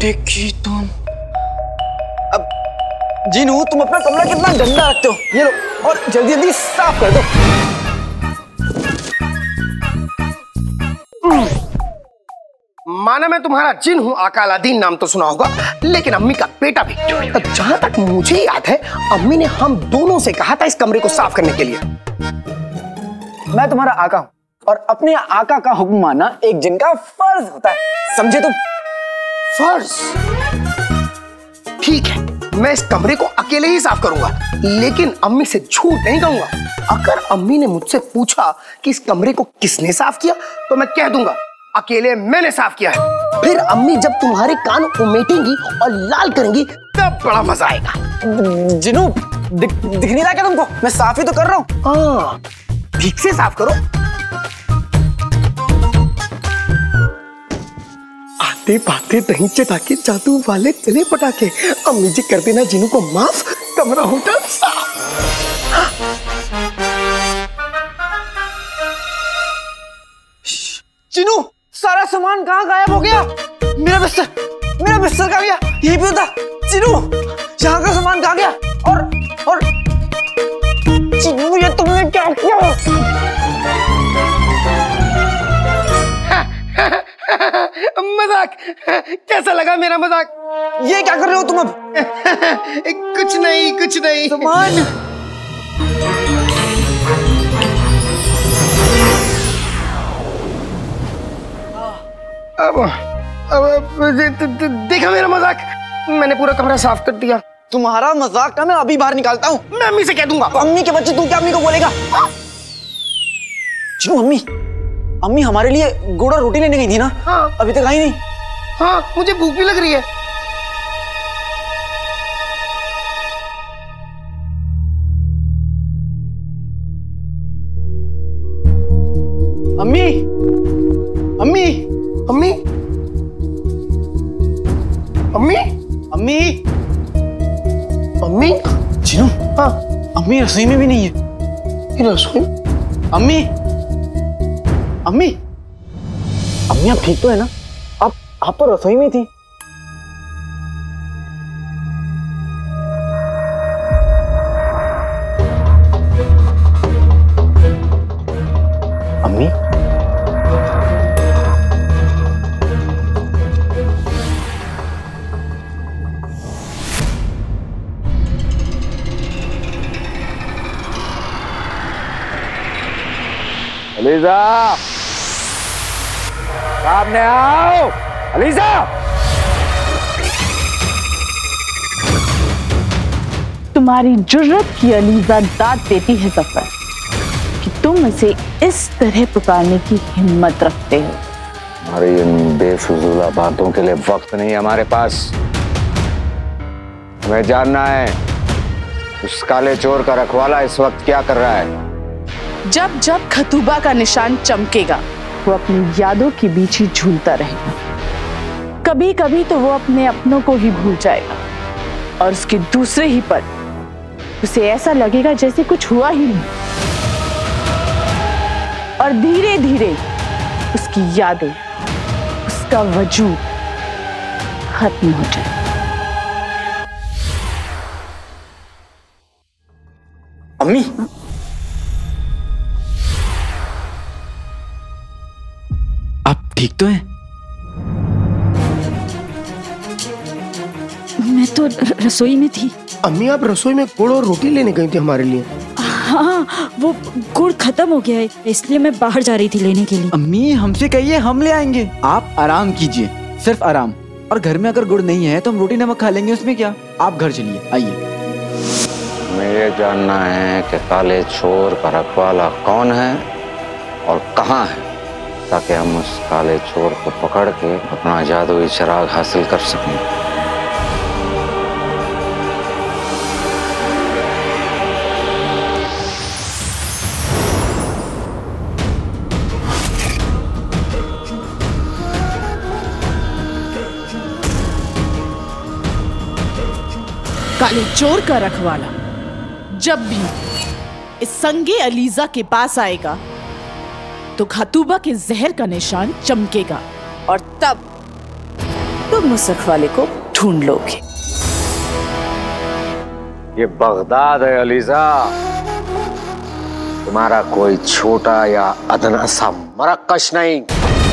देखी तुम। अब जीनू, तुम अपना कमरा कितना गंदा रखते हो। ये लो, और जल्दी जल्दी साफ कर दो। माना मैं तुम्हारा जिन हूँ, आका अलादीन नाम तो सुना होगा, लेकिन अम्मी का बेटा भी। जहां तक मुझे याद है, अम्मी ने हम दोनों से कहा था इस कमरे को साफ करने के लिए। मैं तुम्हारा आका हूं, और अपने आका का हुक्म मानना एक जिन का फर्ज होता है, समझे तुम? फर्ज? ठीक है, मैं इस कमरे को अकेले ही साफ करूंगा, लेकिन अम्मी से झूठ नहीं कहूंगा। अगर अम्मी ने मुझसे पूछा कि इस कमरे को किसने साफ किया, तो मैं कह दूंगा अकेले मैंने साफ किया है। फिर अम्मी जब तुम्हारे कान उमेटेंगी और लाल करेंगी, तब बड़ा मजा आएगा। जिनू, दिख नहीं रहा क्या तुमको? मैं साफ ही तो कर रहा हूँ। हाँ, ठीक से साफ करो। आते पाते दही चटाके, जादू वाले चले पटाके। अम्मी जी कर देना जिनू को माफ, कमरा होटल साफ। जिनू, सारा सामान कहाँ गायब हो गया? मेरा बिस्तर कहाँ गया? यहीं पे था। जिनू, यहाँ का सामान कहाँ गया? और जिनू, ये तुमने क्या किया? मजाक कैसा लगा मेरा मजाक? ये क्या कर रहे हो तुम अब? कुछ नहीं। सामान अब देखा मेरा मजाक? मैंने पूरा कमरा साफ कर दिया। तुम्हारा मजाक का मैं अभी बाहर निकालता हूँ। मैं अम्मी से कह दूंगा। अम्मी के बच्चे, तू क्या अम्मी को बोलेगा? जिनू, अम्मी हमारे लिए गुड़ और रोटी लेने गई थी ना? हाँ। अभी तक आई नहीं। हाँ, मुझे भूख भी लग रही है। अम्मी, अम्मी, अम्मी, अम्मी, अम्मी, अम्मी। जिनू, हाँ, अम्मी रसोई में भी नहीं है। ये रसोई? अम्मी, अम्मी, अम्मी आप ठीक तो है ना? आप तो रसोई में थी। अम्मी, अलीजा, सामने आओ। अलीजा, तुम्हारी जुर्रत की अलीजा दाद देती है जफर कि तुम इसे इस तरह पुकारने की हिम्मत रखते हो। हमारी इन बेफिजूला बातों के लिए वक्त नहीं हमारे पास। हमें जानना है उस काले चोर का रखवाला इस वक्त क्या कर रहा है। जब जब खतूबा का निशान चमकेगा, वो अपनी यादों के बीच ही झूलता रहेगा। कभी कभी तो वो अपने अपनों को ही भूल जाएगा, और उसके दूसरे ही पल उसे ऐसा लगेगा जैसे कुछ हुआ ही नहीं, और धीरे धीरे उसकी यादें, उसका वजूद खत्म हो जाए। अम्मी, आप ठीक तो हैं? मैं तो रसोई में थी। अम्मी, आप रसोई में गुड़ और रोटी लेने गई थी हमारे लिए? हाँ, वो गुड़ खत्म हो गया है, इसलिए मैं बाहर जा रही थी लेने के लिए। अम्मी, हमसे कहिए, हम ले आएंगे। आप आराम कीजिए, सिर्फ आराम। और घर में अगर गुड़ नहीं है तो हम रोटी नमक खा लेंगे, उसमें क्या। आप घर चलिए, आइए। हमें ये जानना है कि काले चोर का रखवाला कौन है और कहाँ है, ताकि हम उस काले चोर को पकड़ के अपना जादुई चिराग हासिल कर सकें। काले चोर का रखवाला जब भी इस संगे अलीजा के पास आएगा तो खतूबा के जहर का निशान चमकेगा, और तब तुम उस रखवाले को ढूंढ लोगे। ये बगदाद है अलीजा, तुम्हारा कोई छोटा या अदना सा मरकश नहीं।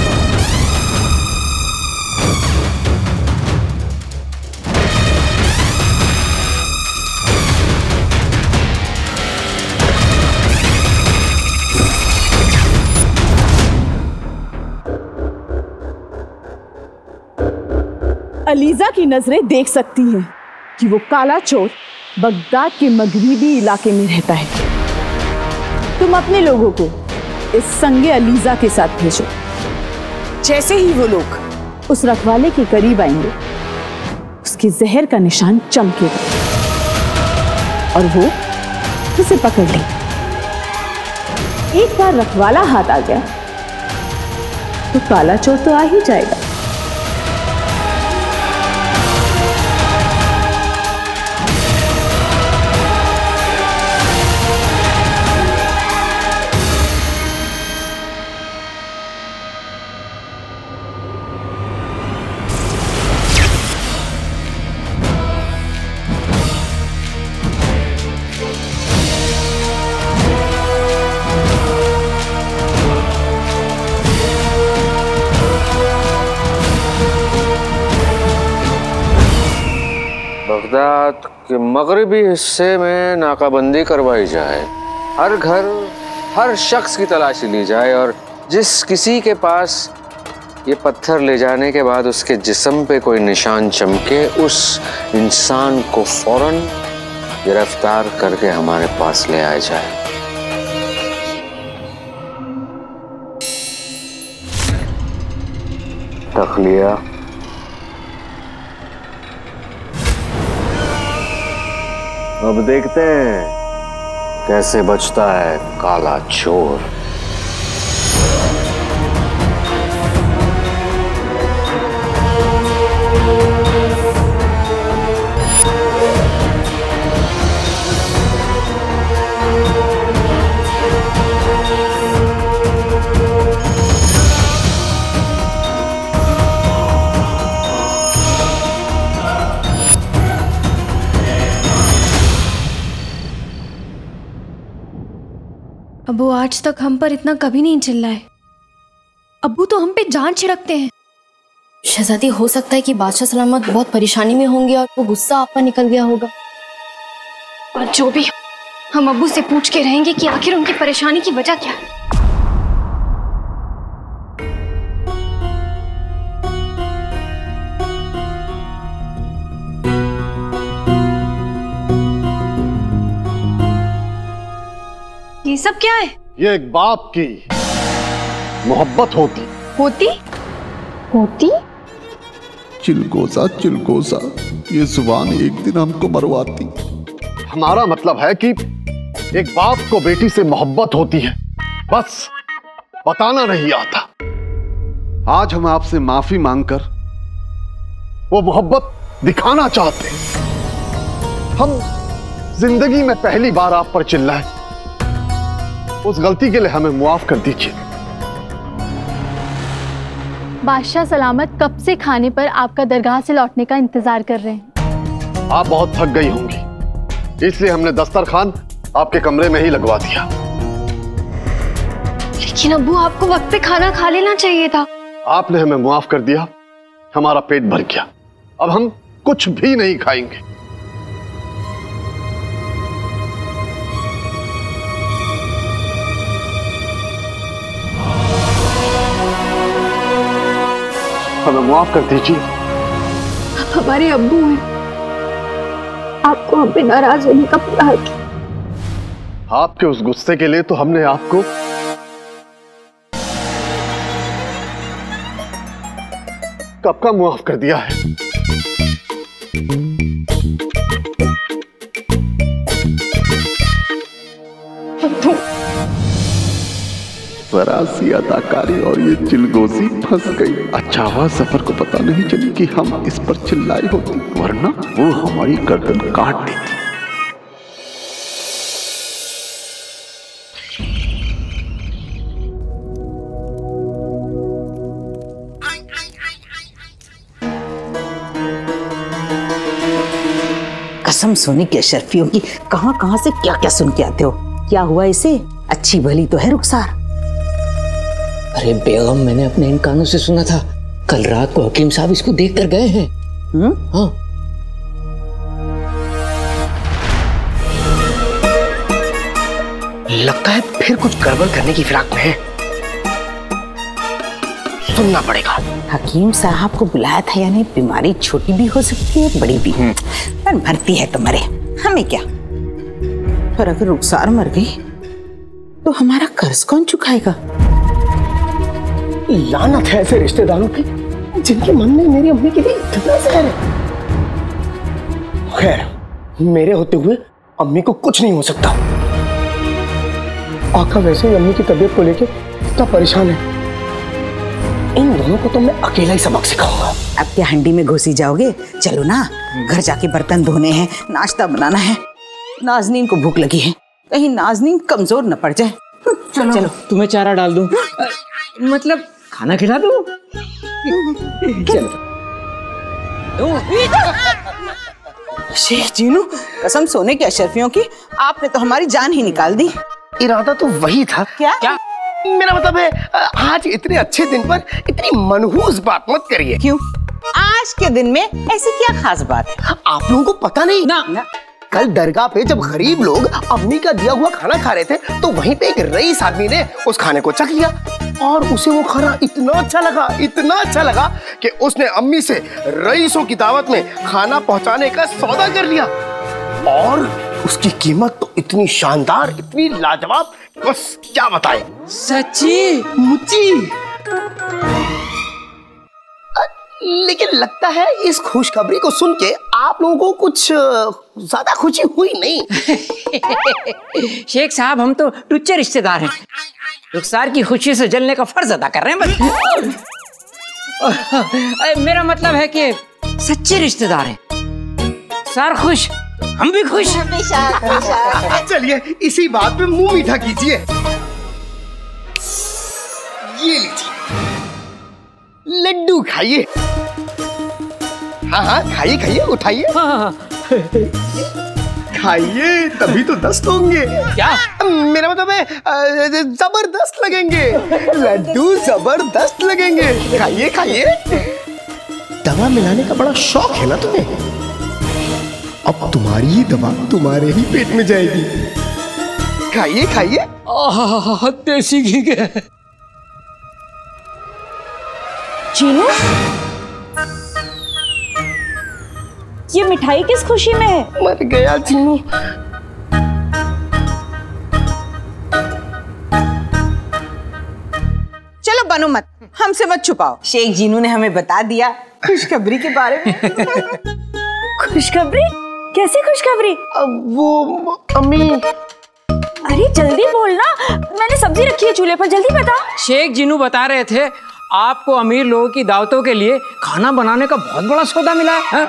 अलीजा की नजरें देख सकती हैं कि वो काला चोर बगदाद के मगरिबी इलाके में रहता है। तुम अपने लोगों को इस संगे अलीजा के साथ भेजो। जैसे ही वो लोग उस रखवाले के करीब आएंगे, उसके जहर का निशान चमकेगा और वो उसे पकड़ लेंगे। एक बार रखवाला हाथ आ गया तो काला चोर तो आ ही जाएगा। बगदाद के मगरबी हिस्से में नाकाबंदी करवाई जाए, हर घर हर शख्स की तलाशी ली जाए और जिस किसी के पास ये पत्थर ले जाने के बाद उसके जिस्म पे कोई निशान चमके, उस इंसान को फौरन गिरफ्तार करके हमारे पास ले आया जाए। तखलिया अब देखते हैं कैसे बचता है काला चोर। अबू आज तक हम पर इतना कभी नहीं चिल्लाए। अबू तो हम पे जान छिड़कते हैं। शहजादी, हो सकता है कि बादशाह सलामत बहुत परेशानी में होंगे और वो गुस्सा आप पर निकल गया होगा। और जो भी, हम अबू से पूछ के रहेंगे कि आखिर उनकी परेशानी की वजह क्या है। ये सब क्या है? ये एक बाप की मोहब्बत होती चिलगोजा चिलगोजा, ये जुबान एक दिन हमको मरवाती। हमारा मतलब है कि एक बाप को बेटी से मोहब्बत होती है, बस बताना नहीं आता। आज हम आपसे माफी मांगकर वो मोहब्बत दिखाना चाहते हैं। हम जिंदगी में पहली बार आप पर चिल्लाए, उस गलती के लिए हमें मुआफ कर दीजिए। बादशाह सलामत कब से खाने पर आपका दरगाह से लौटने का इंतजार कर रहे हैं। आप बहुत थक गई होंगी, इसलिए हमने दस्तरखान आपके कमरे में ही लगवा दिया। लेकिन अब्बू, आपको वक्त पे खाना खा लेना चाहिए था। आपने हमें मुआफ कर दिया, हमारा पेट भर गया। अब हम कुछ भी नहीं खाएंगे। हमें माफ कर दीजिए। हमारे अब्बू हैं, आपको हम पे नाराज होने का पूरा हक है। आपके उस गुस्से के लिए तो हमने आपको कब का मुआफ कर दिया है। फरासी अदाकारी और ये चिलगोजी फंस गई। अच्छा हुआ सफर को पता नहीं चली कि हम इस पर चिल्लाए होते, वरना वो हमारी गर्दन काट देती। कसम सोने की अशरफियों की, कहाँ कहाँ से क्या क्या सुन के आते हो। क्या हुआ इसे? अच्छी भली तो है रुखसार। अरे बेगम, मैंने अपने इन कानों से सुना था, कल रात को हकीम साहब इसको देख कर गए हैं। हाँ। लगता है फिर कुछ गड़बड़ करने की फिराक में है। सुनना पड़ेगा। हकीम साहब को बुलाया था, यानी बीमारी छोटी भी हो सकती है बड़ी भी, पर मरती है तो मरे, हमें क्या। पर अगर रुखसार मर गई तो हमारा कर्ज कौन चुकाएगा? लानत है ऐसे रिश्तेदारों की जिनके मन में मेरी अम्मी के लिए इतना जहर है। खैर, मेरे होते हुए अम्मी को कुछ नहीं हो सकता। आका वैसे ही अम्मी की तबीयत को लेकर इतना परेशान है। इन दोनों को तो मैं अकेला ही सबक सिखाऊंगा। अब क्या हंडी में घुसी जाओगे? चलो ना, घर जाके बर्तन धोने हैं, नाश्ता बनाना है। नाजनीन को भूख लगी है, कहीं नाजनीन कमजोर न पड़ जाए। चलो चलो, तुम्हें चारा डाल दूं, मतलब खाना खिला दूं। चलो। शेख जीनू, कसम सोने की अशरफियों की, आपने तो हमारी जान ही निकाल दी। इरादा तो वही था। क्या? मेरा मतलब है, आज इतने अच्छे दिन पर इतनी मनहूस बात मत करिए। क्यों? आज के दिन में ऐसी क्या खास बात है? आप लोगों को पता नहीं ना? कल दरगाह पे जब गरीब लोग अम्मी का दिया हुआ खाना खा रहे थे, तो वहीं पे एक रईस आदमी ने उस खाने को चख लिया और उसे वो खाना इतना अच्छा लगा कि उसने अम्मी से रईसों की दावत में खाना पहुंचाने का सौदा कर लिया। और उसकी कीमत तो इतनी शानदार, इतनी लाजवाब, बस क्या बताएं। सच्ची? मुच्ची। लेकिन लगता है इस खुशखबरी को सुन के आप लोगों को कुछ ज्यादा खुशी हुई नहीं। शेख साहब, हम तो टुच्चे रिश्तेदार हैं, रुखसार की खुशी से जलने का फर्ज अदा कर रहे हैं बस। मेरा मतलब है कि सच्चे रिश्तेदार हैं। सार खुश, हम भी खुश। चलिए इसी बात पे मुंह मीठा कीजिए। ये लीजिए लड्डू, खाइए। हाँ, खाइए, उठाइए। खाइए, तभी तो 10 होंगे। क्या? मेरा मतलब है जबरदस्त लगेंगे लड्डू, जबरदस्त लगेंगे। खाइए। दवा मिलाने का बड़ा शौक है ना तुम्हें? अब तुम्हारी ही दवा तुम्हारे ही पेट में जाएगी। खाइए। देसी घी के। चीनू, ये मिठाई किस खुशी में है? मर गया चीनू। चलो बनो मत, हमसे मत छुपाओ। शेख जीनू ने हमें बता दिया खुशखबरी के बारे में। खुशखबरी? कैसी खुशखबरी? वो अम्मी। अरे जल्दी बोलना, मैंने सब्जी रखी है चूल्हे पर, जल्दी बता। शेख जीनू बता रहे थे आपको अमीर लोगों की दावतों के लिए खाना बनाने का बहुत बड़ा सौदा मिला है।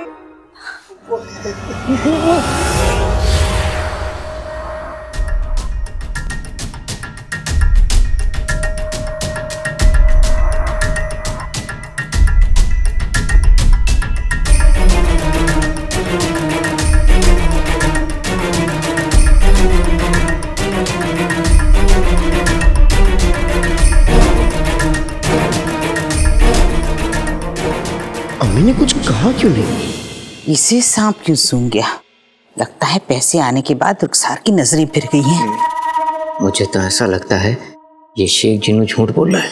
अम्मी ने कुछ कहा क्यों नहीं? इसे सांप क्यों सूंघ गया? लगता है पैसे आने के बाद रुखसार की नजरें फिर गई हैं। मुझे तो ऐसा लगता है ये शेख जीनू झूठ बोल रहा है।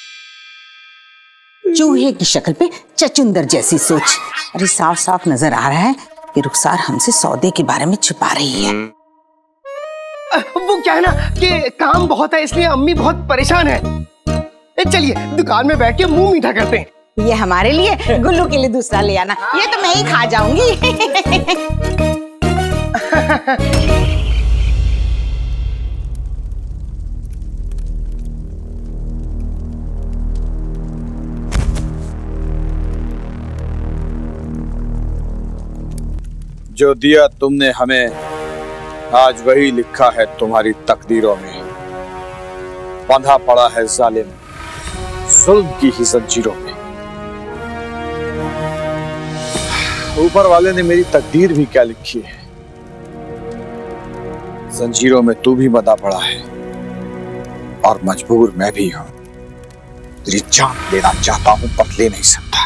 चूहे की शक्ल पे चचुंदर जैसी सोच। अरे साफ साफ नजर आ रहा है कि रुखसार हमसे सौदे के बारे में छुपा रही है। वो क्या है ना कि काम बहुत है, इसलिए अम्मी बहुत परेशान है। चलिए दुकान में बैठ के मुंह मीठा करते हैं। ये हमारे लिए, गुल्लू के लिए दूसरा ले आना, ये तो मैं ही खा जाऊंगी। जो दिया तुमने हमें, आज वही लिखा है तुम्हारी तकदीरों में। बंधा पड़ा है जालिम जुल्म की ही जंजीरों में। ऊपर वाले ने मेरी तकदीर भी क्या लिखी है। जंजीरों में तू भी बंधा पड़ा है और मजबूर मैं भी हूं। तेरी जान लेना चाहता हूं पर ले नहीं सकता।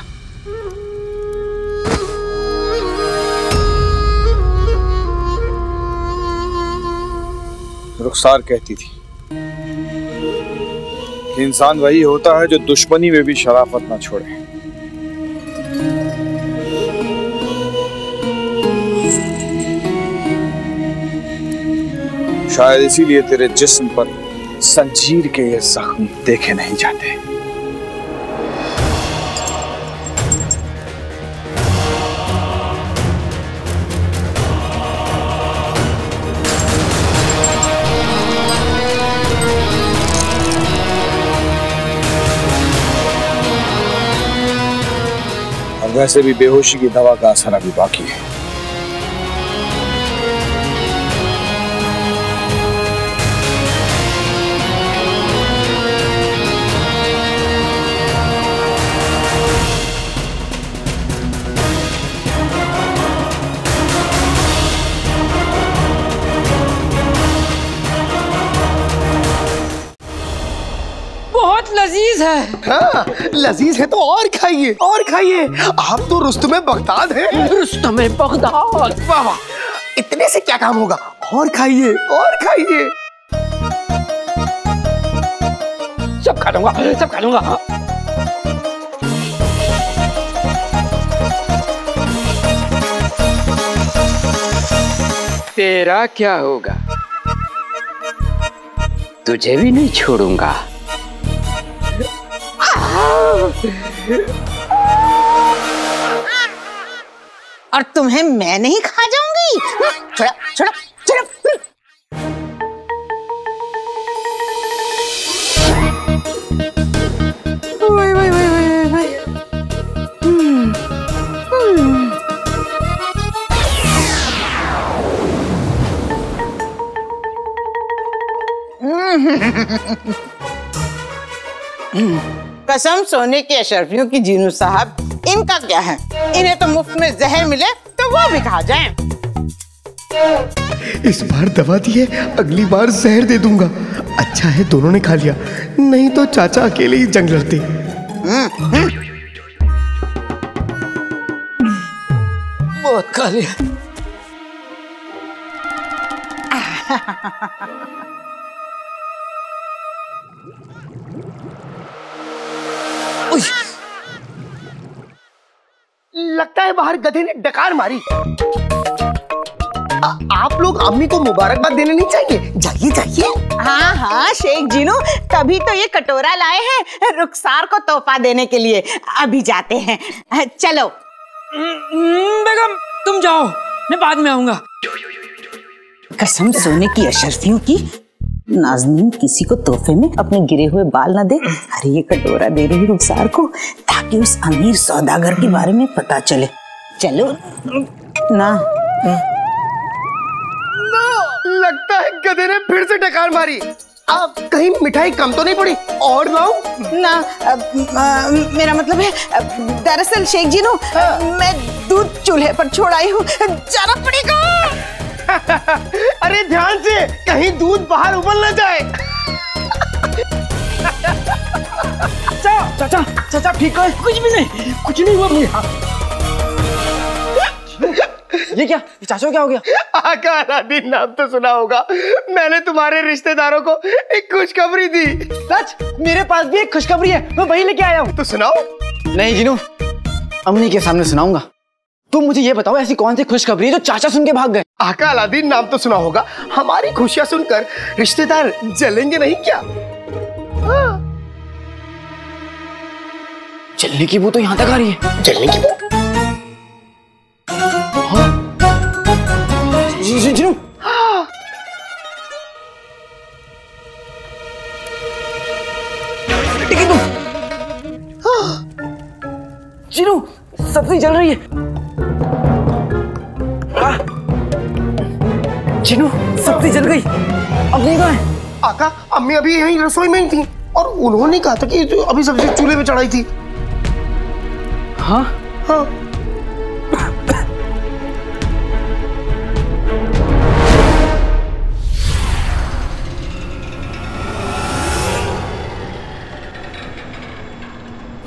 रुखसार कहती थी कि इंसान वही होता है जो दुश्मनी में भी शराफत ना छोड़े। शायद इसीलिए तेरे जिस्म पर जंजीर के ये जख्म देखे नहीं जाते। और वैसे भी बेहोशी की दवा का असर अभी बाकी है। लजीज है। हाँ, लजीज है तो और खाइए और खाइए। आप तो रुस्तमे बगदाद हैं। रुस्तमे बगदाद। वाह वाह, इतने से क्या काम होगा, और खाइए और खाइए। सब खा लूंगा, सब खा लूंगा। तेरा क्या होगा? तुझे भी नहीं छोड़ूंगा। और तुम्हें मैं नहीं खा जाऊंगी। छोड़ा छोड़ा छोड़ा। ओए ओए ओए ओए ओए। कसम सोने के अशरफियों की जीनू साहब, इनका क्या है? इन्हें तो मुफ्त में जहर मिले तो वो भी खा जाएं। इस बार दवा दी है, अगली बार जहर दे दूंगा। अच्छा है दोनों ने खा लिया, नहीं तो चाचा अकेले ही जंग लड़ते। बहुत खा लिया। लगता है बाहर गधे ने डकार मारी। आप लोग अम्मी को मुबारकबाद देने नहीं चाहिए? जाइए जाइए। हाँ हाँ शेख जीनू, तभी तो ये कटोरा लाए हैं रुखसार को तोहफा देने के लिए। अभी जाते हैं, चलो। बेगम तुम जाओ, मैं बाद में आऊंगा। कसम सोने की अशरफियों की, नाज़नीन किसी को तोहफे में अपने गिरे हुए बाल ना दे। अरे ये कटोरा दे रही रुखसार को ताकि उस अमीर सौदागर के बारे में पता चले। चलो ना। लगता है गधे ने फिर से डकार मारी। आप कहीं मिठाई कम तो नहीं पड़ी? और लाऊं? ना मेरा मतलब है, दरअसल शेख जीनू, मैं दूध चूल्हे पर छोड़ आई हूँ, जाना पड़ेगा। अरे ध्यान से, कहीं दूध बाहर उबल ना जाए। चाचा चाचा ठीक है? कुछ भी नहीं, कुछ नहीं हुआ भैया। ये क्या? चाचा को क्या हो गया? आका अलादीन नाम तो सुना होगा। मैंने तुम्हारे रिश्तेदारों को एक खुशखबरी दी। सच? मेरे पास भी एक खुशखबरी है, मैं वही लेके आया हूँ। तो सुनाओ। नहीं जीनू, अम्मी के सामने सुनाऊंगा। तुम मुझे ये बताओ, ऐसी कौन सी खुशखबरी है जो चाचा सुन के भाग गए? आका अलादीन नाम तो सुना होगा। हमारी खुशियां सुनकर रिश्तेदार जलेंगे नहीं क्या? हाँ। जलने की बू तो यहाँ तक आ रही है। जलने की बू? जीनू, जीनू सब्जी जल रही है। जीनू सब्जी जल गई। अब नहीं कहाँ है? आका अम्मी अभी यहीं रसोई में ही थी और उन्होंने कहा था कि अभी सब्जी चूल्हे पे चढ़ाई थी। हाँ हाँ।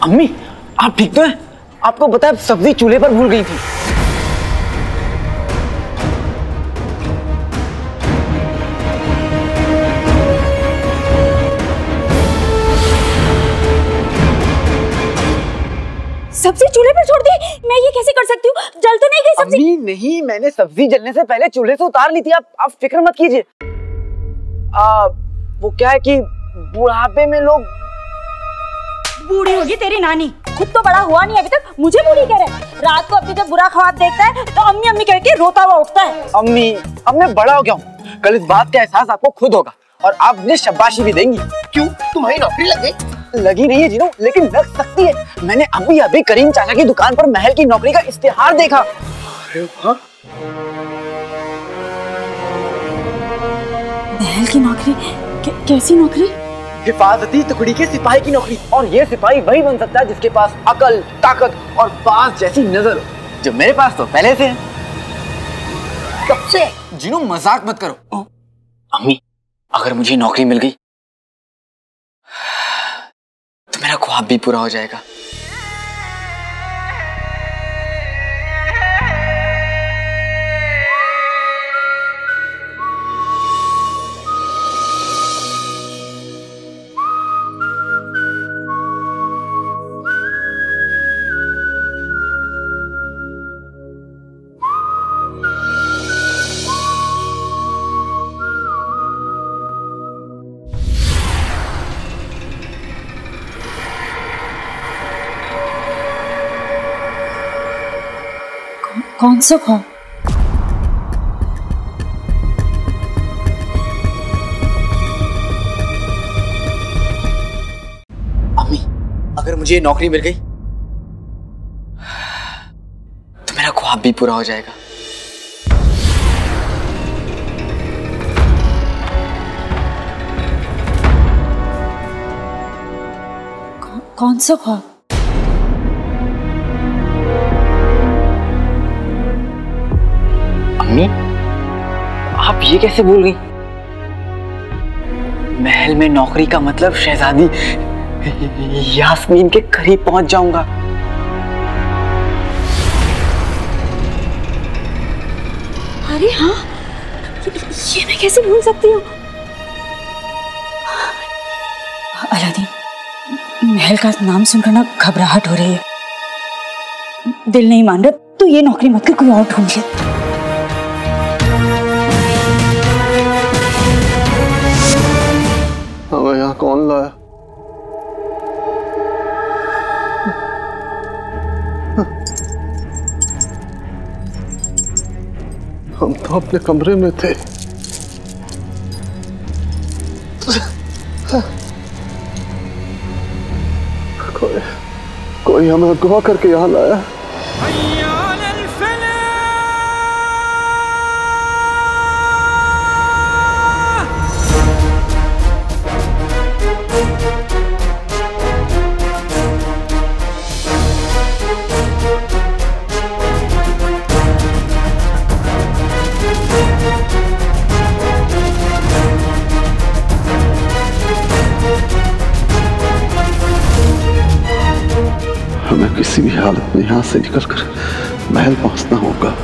अम्मी आप ठीक तो हैं? आपको पता है सब्जी चूल्हे पर भूल गई थी। सब्जी चूल्हे पर छोड़ दी? मैं ये कैसे कर सकती हूँ? जल तो नहीं गई सब्जी? अम्मी नहीं, मैंने सब्जी जलने से पहले चूल्हे से उतार ली थी। आप फिक्र मत कीजिए। वो क्या है कि बुढ़ापे में लोग। बूढ़ी होगी तेरी नानी, खुद तो बड़ा हुआ नहीं अभी तक, मुझे बूढ़ी कह रहा है। रात को अपनी जब बुरा ख्वाब देखता है तो अम्मी अम्मी कह के रोता हुआ उठता है। अम्मी अब मैं बड़ा हो गया हूँ, कल इस बात का एहसास आपको खुद होगा और आप मुझे शाबाशी भी देंगी। क्यों, तुम्हारी नौकरी लग गई? लगी नहीं है जीनू, लेकिन लग सकती है। मैंने अभी करीम चाचा की दुकान पर महल की नौकरी का इश्तिहार देखा। अरे वाह, महल की नौकरी? कैसी नौकरी? हिफाजती टुकड़ी के सिपाही की नौकरी। और ये सिपाही वही बन सकता है जिसके पास अकल, ताकत और बाज जैसी नजर हो, जो मेरे पास तो पहले से है। कब से? जीनू मजाक मत करो। अम्मी अगर मुझे नौकरी मिल गई तो मेरा ख्वाब भी पूरा हो जाएगा। कौन सा ख्वाब? अम्मी अगर मुझे नौकरी मिल गई तो मेरा ख्वाब भी पूरा हो जाएगा। कौन सा ख्वाब? अम्मी आप ये कैसे भूल गई? महल में नौकरी का मतलब शहजादी यास्मीन के करीब पहुंच जाऊंगा। अरे हाँ, ये मैं कैसे भूल सकती हूँ? अलादीन, महल का नाम सुनकर ना घबराहट हो रही है। दिल नहीं मान रहा तो ये नौकरी मत कर, कोई और ढूंढ ले। हमें यहाँ कौन लाया? हम तो अपने कमरे में थे। कोई हमें अगवा करके यहाँ लाया। हमें किसी भी हालत में यहाँ से निकलकर महल पहुंचना होगा।